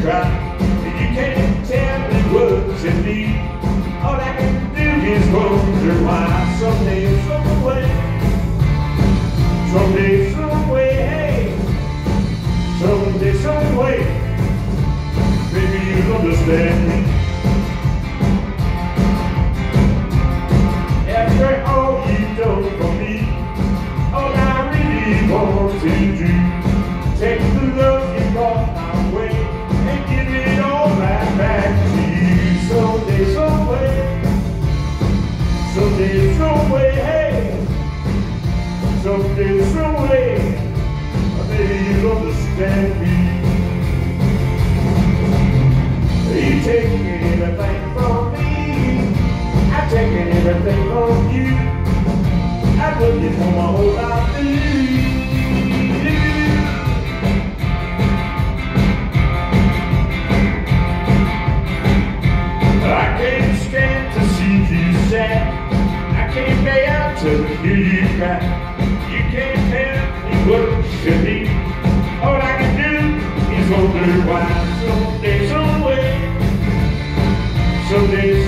cry. You can't tell me what you need. All I can do is wonder why. Someday, some way, someday, some way, hey, someday, some way, maybe you'll understand me. After all you've done for me, all I really want to do, take the love you brought my way and give it all right back to you. Someday, some way, someday, some way, hey, someday, some way, maybe you'll understand me. You taking everything from me, I'm taking everything from you. I'm looking for my whole life to you. I can't stand to see you sad. I can't bear to hear you cry. You can't tell me what should be. All I can do is wonder why. Someday, some way, someday,